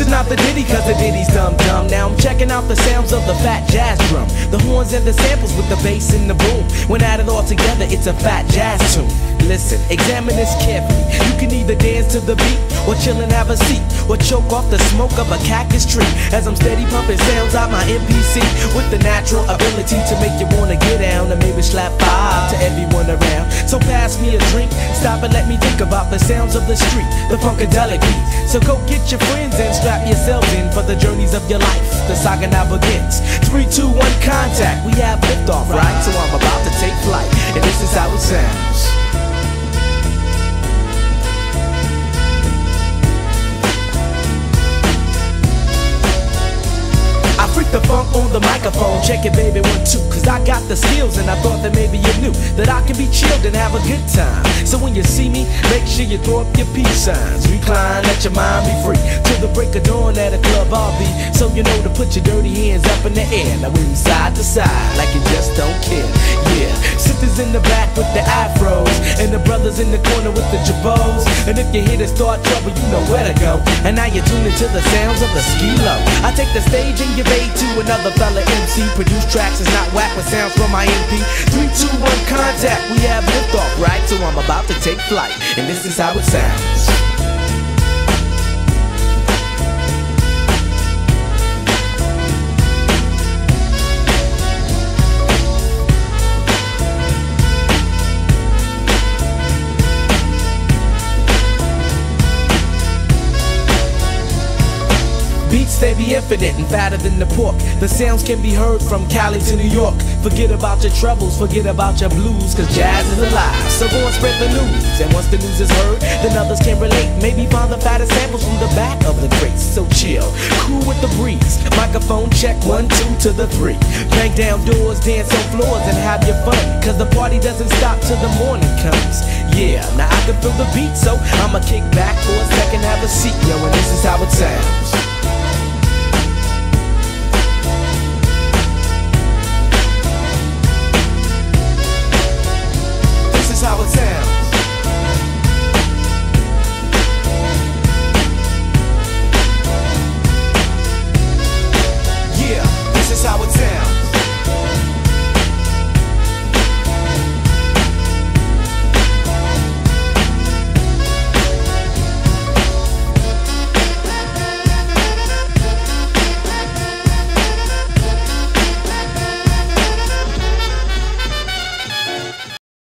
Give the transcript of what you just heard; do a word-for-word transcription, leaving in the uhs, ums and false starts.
is not the ditty, cause the ditty's dumb dumb. Now I'm checking out the sounds of the fat jazz drum, the horns and the samples with the bass and the boom. When added all together, it's a fat jazz tune. Listen, examine this carefully. You can either dance to the beat, or chill and have a seat, or choke off the smoke of a cactus tree, as I'm steady pumping sounds out my M P C, with the natural ability to make you wanna get down and maybe slap five to everyone around. So pass me a drink, stop and let me think about the sounds of the street, the funkadelic beat. So go get your friends and strap yourselves in for the journeys of your life. The saga now begins. Three, two, one, contact. We have liftoff, right? So I'm about to take flight, and this is how it sounds. Freak the funk on the microphone, check it baby, one, two. Cause I got the skills and I thought that maybe you knew that I can be chilled and have a good time. So when you see me, make sure you throw up your peace signs. Recline, let your mind be free, till the break of dawn at a club I'll be. So you know to put your dirty hands up in the air, now move side to side like you just don't care. Yeah, sisters in the back with the afros, and the brothers in the corner with the jabos. And if you hear the start trouble, you know where to go. And now you're tuning to the sounds of the Skee-Lo. I take the stage and give aid to another fella M C. Produce tracks is not whack with sounds from my M P. Three, two, one, contact. We have liftoff, right? So I'm about to take flight, and this is how it sounds. Beats, they be infinite and fatter than the pork. The sounds can be heard from Cali to New York. Forget about your troubles, forget about your blues, cause jazz is alive. So go and spread the news, and once the news is heard, then others can relate. Maybe find the fattest samples from the back of the crates. So chill, cool with the breeze. Microphone check, one, two to the three. Bang down doors, dance on floors, and have your fun, cause the party doesn't stop till the morning comes. Yeah, now I can feel the beat, so I'ma kick back for a second, have a seat, yo, and this is how it sounds.